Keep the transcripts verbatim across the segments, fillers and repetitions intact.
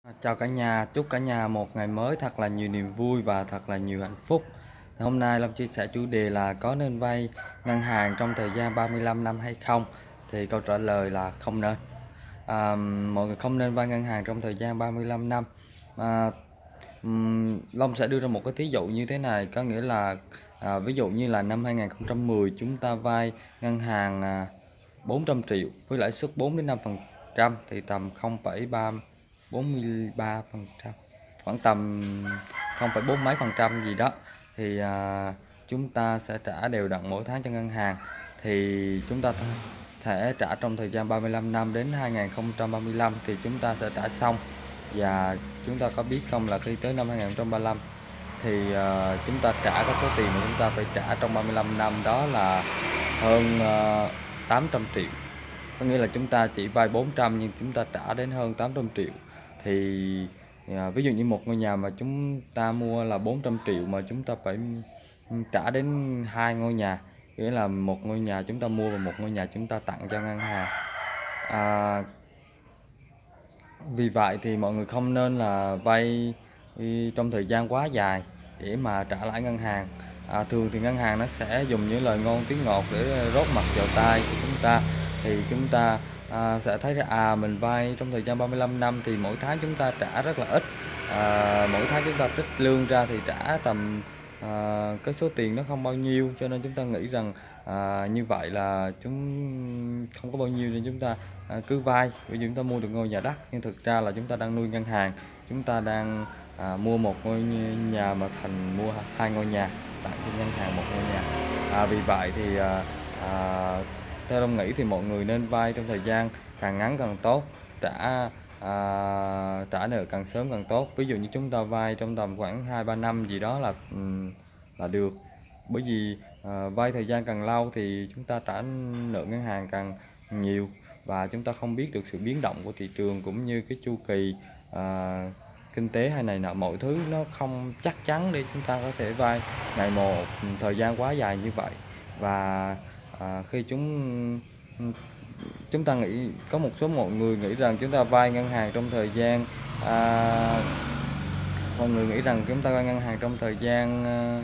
Chào cả nhà, chúc cả nhà một ngày mới thật là nhiều niềm vui và thật là nhiều hạnh phúc. Hôm nay Long chia sẻ chủ đề là có nên vay ngân hàng trong thời gian ba mươi lăm năm hay không? Thì câu trả lời là không nên. À, mọi người không nên vay ngân hàng trong thời gian ba mươi lăm năm. À, um, Long sẽ đưa ra một cái thí dụ như thế này, có nghĩa là à, ví dụ như là năm hai nghìn không trăm mười chúng ta vay ngân hàng à, bốn trăm triệu với lãi suất bốn đến năm phần trăm thì tầm không phẩy ba bốn mươi ba phần trăm, khoảng tầm không phẩy bốn mấy phần trăm gì đó, thì à, chúng ta sẽ trả đều đặn mỗi tháng cho ngân hàng. Thì chúng ta thể trả trong thời gian ba mươi lăm năm đến hai nghìn không trăm ba mươi lăm thì chúng ta sẽ trả xong. Và chúng ta có biết không là khi tới năm hai nghìn không trăm ba mươi lăm thì uh, chúng ta trả cái số tiền mà chúng ta phải trả trong ba mươi lăm năm đó là hơn uh, tám trăm triệu. Có nghĩa là chúng ta chỉ vay bốn trăm nhưng chúng ta trả đến hơn tám trăm triệu. Thì à, ví dụ như một ngôi nhà mà chúng ta mua là bốn trăm triệu mà chúng ta phải trả đến hai ngôi nhà, nghĩa là một ngôi nhà chúng ta mua và một ngôi nhà chúng ta tặng cho ngân hàng. à, Vì vậy thì mọi người không nên là vay trong thời gian quá dài để mà trả lãi ngân hàng. À, thường thì ngân hàng nó sẽ dùng những lời ngon tiếng ngọt để rót mặt vào tai của chúng ta. Thì chúng ta à, sẽ thấy rằng à mình vay trong thời gian ba mươi lăm năm thì mỗi tháng chúng ta trả rất là ít. À, mỗi tháng chúng ta trích lương ra thì trả tầm à, cái số tiền nó không bao nhiêu, cho nên chúng ta nghĩ rằng à, như vậy là chúng không có bao nhiêu nên chúng ta à, cứ vay. Ví dụ chúng ta mua được ngôi nhà đất nhưng thực ra là chúng ta đang nuôi ngân hàng, chúng ta đang à, mua một ngôi nhà mà thành mua hai ngôi nhà, tặng cho ngân hàng một ngôi nhà. À, vì vậy thì à, à, theo Long nghĩ thì mọi người nên vay trong thời gian càng ngắn càng tốt, trả à, trả nợ càng sớm càng tốt. Ví dụ như chúng ta vay trong tầm khoảng hai ba năm gì đó là là được. Bởi vì à, vay thời gian càng lâu thì chúng ta trả nợ ngân hàng càng nhiều, và chúng ta không biết được sự biến động của thị trường cũng như cái chu kỳ à, kinh tế hay này nọ, mọi thứ nó không chắc chắn để chúng ta có thể vay ngày một thời gian quá dài như vậy. Và à, khi chúng chúng ta nghĩ có một số mọi người nghĩ rằng chúng ta vay ngân hàng trong thời gian à, mọi người nghĩ rằng chúng ta vay ngân hàng trong thời gian à,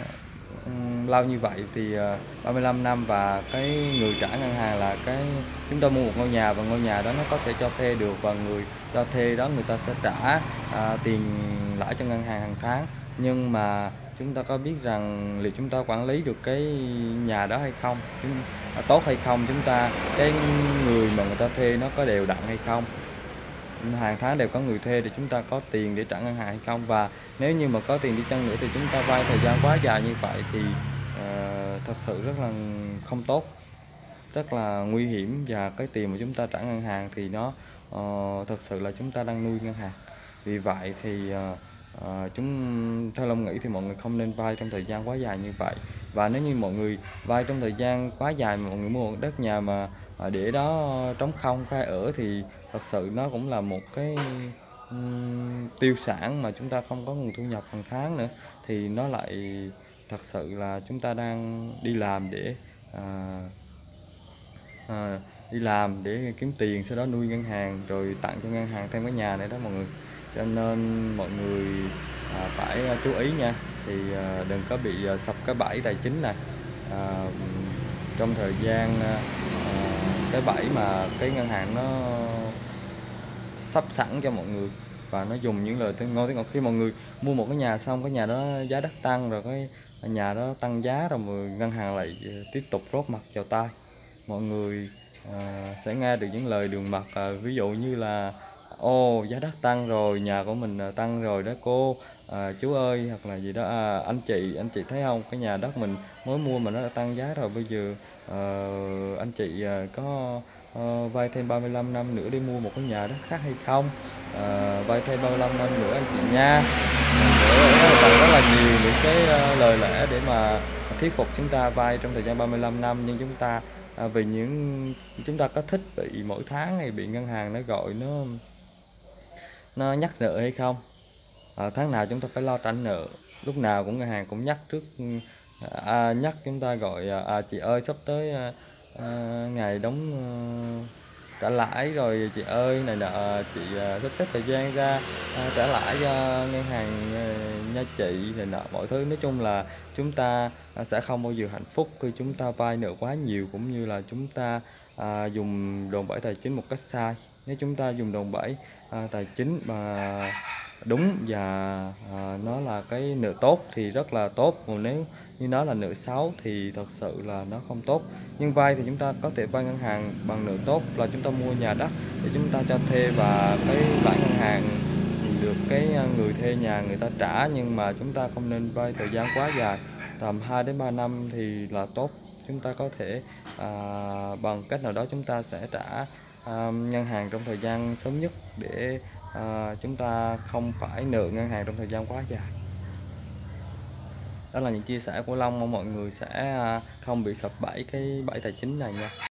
lâu như vậy thì uh, ba mươi lăm năm, và cái người trả ngân hàng là cái chúng ta mua một ngôi nhà và ngôi nhà đó nó có thể cho thuê được, và người cho thuê đó người ta sẽ trả uh, tiền lãi cho ngân hàng hàng tháng. Nhưng mà chúng ta có biết rằng liệu chúng ta quản lý được cái nhà đó hay không, chúng, uh, tốt hay không, chúng ta cái người mà người ta thuê nó có đều đặn hay không, hàng tháng đều có người thuê thì chúng ta có tiền để trả ngân hàng hay không. Và nếu như mà có tiền đi chăng nữa thì chúng ta vay thời gian quá dài như vậy thì uh, thật sự rất là không tốt, rất là nguy hiểm. Và cái tiền mà chúng ta trả ngân hàng thì nó uh, thật sự là chúng ta đang nuôi ngân hàng. Vì vậy thì uh, uh, chúng theo Long nghĩ thì mọi người không nên vay trong thời gian quá dài như vậy. Và nếu như mọi người vay trong thời gian quá dài mà mọi người mua một đất nhà mà để đó trống không khai ở thì thật sự nó cũng là một cái um, tiêu sản mà chúng ta không có nguồn thu nhập hàng tháng nữa, thì nó lại thật sự là chúng ta đang đi làm để à, à, đi làm để kiếm tiền, sau đó nuôi ngân hàng rồi tặng cho ngân hàng thêm cái nhà này đó mọi người. Cho nên mọi người à, phải chú ý nha, thì à, đừng có bị à, sập cái bẫy tài chính này à, trong thời gian à, cái bẫy mà cái ngân hàng nó sắp sẵn cho mọi người, và nó dùng những lời tiếng ngon tiếng ngọt. Khi mọi người mua một cái nhà xong, cái nhà đó giá đất tăng rồi, cái nhà đó tăng giá rồi, ngân hàng lại tiếp tục rót mặt vào tai mọi người. À, sẽ nghe được những lời đường mật, à, ví dụ như là ô giá đất tăng rồi, nhà của mình tăng rồi đó cô, à, chú ơi, hoặc là gì đó, à, anh chị anh chị thấy không, cái nhà đất mình mới mua mà nó đã tăng giá rồi, bây giờ à, anh chị à, có à, vay thêm ba mươi lăm năm nữa để mua một cái nhà đất khác hay không, à, vay thêm ba mươi lăm năm nữa anh chị nha. Nữa còn rất là nhiều những cái uh, lời lẽ để mà thuyết phục chúng ta vay trong thời gian ba mươi lăm năm. Nhưng chúng ta à, vì những chúng ta có thích bị mỗi tháng hay bị ngân hàng nó gọi nó nó nhắc nợ hay không. À, tháng nào chúng ta phải lo trả nợ, lúc nào cũng ngân hàng cũng nhắc trước à, nhắc chúng ta gọi à, chị ơi sắp tới à, à, ngày đóng à, trả lãi rồi chị ơi này nọ, chị à, sắp xếp thời gian ra à, trả lãi cho ngân hàng à, nha chị này nọ mọi thứ. Nói chung là chúng ta à, sẽ không bao giờ hạnh phúc khi chúng ta vay nợ quá nhiều, cũng như là chúng ta à, dùng đòn bẩy tài chính một cách sai. Nếu chúng ta dùng đòn bẩy à, tài chính mà đúng và à, nó là cái nợ tốt thì rất là tốt, còn nếu như nó là nợ xấu thì thật sự là nó không tốt. Nhưng vay thì chúng ta có thể vay ngân hàng bằng nợ tốt là chúng ta mua nhà đất để chúng ta cho thuê, và cái lãi ngân hàng được cái người thuê nhà người ta trả, nhưng mà chúng ta không nên vay thời gian quá dài, tầm hai đến ba năm thì là tốt. Chúng ta có thể à, bằng cách nào đó chúng ta sẽ trả à, ngân hàng trong thời gian sớm nhất để à, chúng ta không phải nợ ngân hàng trong thời gian quá dài. Đó là những chia sẻ của Long, mong mọi người sẽ à, không bị sập bẫy cái bẫy tài chính này nha.